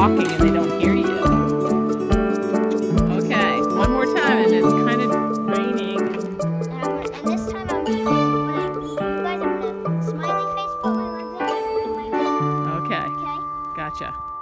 talking and they don't hear you. Okay, one more time, and it's kind of raining. And this time I'm gonna, when I meet you guys, I'm gonna smiley face, put my legs up, and my Okay, okay? gotcha.